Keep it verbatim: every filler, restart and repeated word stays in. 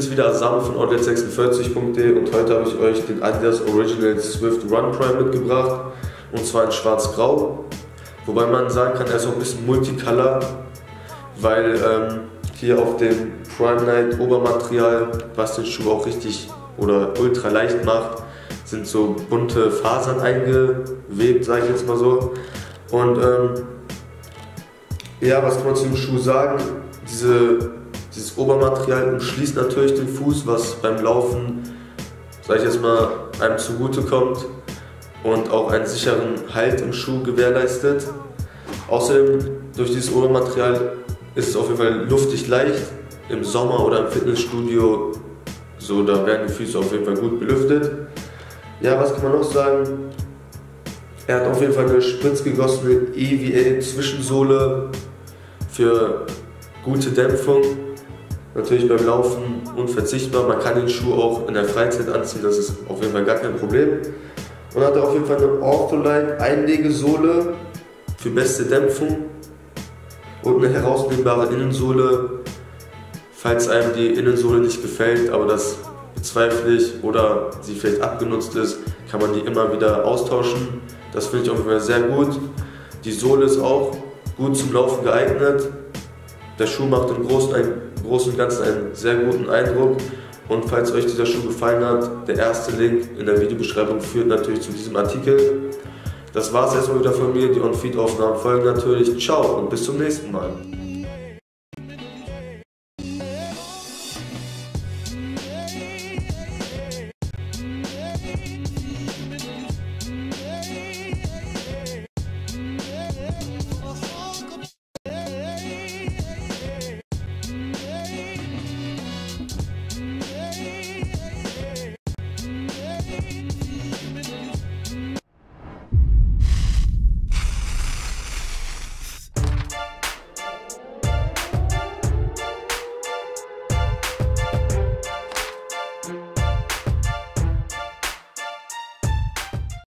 bin's wieder, Asame von outlet sechsundvierzig punkt de und heute habe ich euch den Adidas Original Swift Run Prime mitgebracht und zwar in schwarz-grau, wobei man sagen kann, er ist auch ein bisschen multicolor, weil ähm, hier auf dem Prime Night Obermaterial, was den Schuh auch richtig oder ultra leicht macht, sind so bunte Fasern eingewebt, sage ich jetzt mal so. Und ähm, ja, was kann man zu dem Schuh sagen? Diese, dieses Obermaterial umschließt natürlich den Fuß, was beim Laufen, sage ich jetzt mal, einem zugute kommt und auch einen sicheren Halt im Schuh gewährleistet. Außerdem, durch dieses Obermaterial ist es auf jeden Fall luftig leicht. Im Sommer oder im Fitnessstudio, so, da werden die Füße auf jeden Fall gut belüftet. Ja, was kann man noch sagen? Er hat auf jeden Fall eine spritzgegossene E V A-Zwischensohle für gute Dämpfung. Natürlich beim Laufen unverzichtbar. Man kann den Schuh auch in der Freizeit anziehen, das ist auf jeden Fall gar kein Problem. Und hat auf jeden Fall eine Ortholite-Einlegesohle für beste Dämpfung und eine herausnehmbare Innensohle, falls einem die Innensohle nicht gefällt, aber das bezweifle ich, oder sie vielleicht abgenutzt ist, kann man die immer wieder austauschen. Das finde ich auf jeden Fall sehr gut. Die Sohle ist auch gut zum Laufen geeignet. Der Schuh macht im Großen, ein, im Großen und Ganzen einen sehr guten Eindruck. Und falls euch dieser Schuh gefallen hat, der erste Link in der Videobeschreibung führt natürlich zu diesem Artikel. Das war es erstmal wieder von mir. Die On-Feed-Aufnahmen folgen natürlich. Ciao und bis zum nächsten Mal.